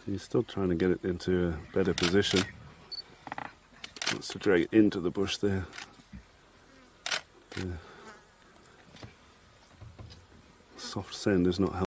He's still trying to get it into a better position. Wants to drag it into the bush there. The soft sand is not helping.